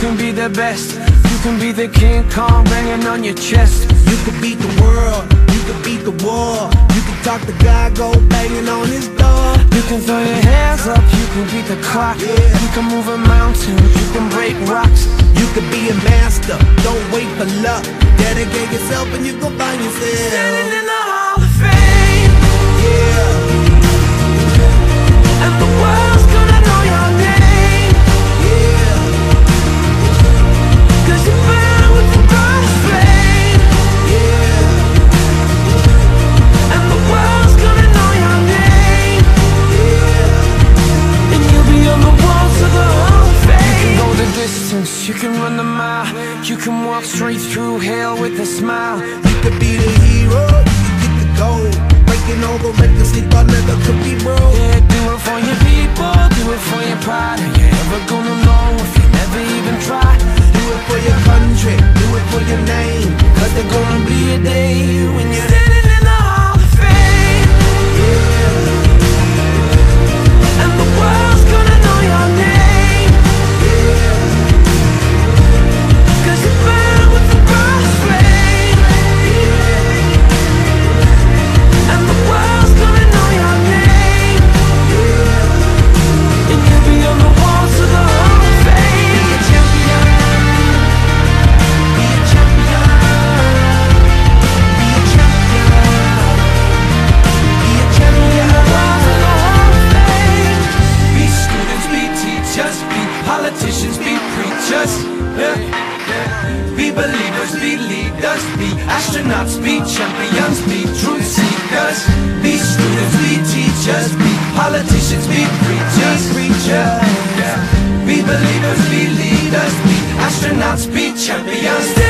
can be the best. You can be the King Kong banging on your chest. You could beat the world, you could beat the war. You can talk to God, go banging on his door. You can throw your hands up, you can beat the clock. You can move a mountain, you can break rocks. You could be a master, don't wait for luck. Dedicate yourself and you gon' find yourself Standing in the Hall of Fame. Yeah, And the world's gonna know your name. yeah, 'Cause you burn with the brightest flame. yeah, And the world's gonna know your name. yeah. And you'll be on the walls of the Hall of Fame. You can go the distance, you can run the mile. You can walk straight through hell with a smile. You could be the hero, you could get the gold. Breaking all the records they thought never could be broke. Yeah, do it for your people, do it for your pride. Are you ever gonna know if you never even try? Do it for your country, do it for your name. 'Cause there's gonna be a day when you're standing in the Hall of Fame. And the world's gonna know your name. 'Cause you burn with the brightest flame. And the world's gonna know your name. And you'll be on the walls of the Hall of Fame. Be a champion. Be a champion. Be a champion. Be a champion. On the walls of the Hall of Fame. Be students, be teachers, be politicians, be preachers. Yeah. Be believers, be leaders, be astronauts, be champions, be truth seekers. Be students, be teachers, be politicians, be preachers. Yeah. Be believers, be leaders, be astronauts, be champions.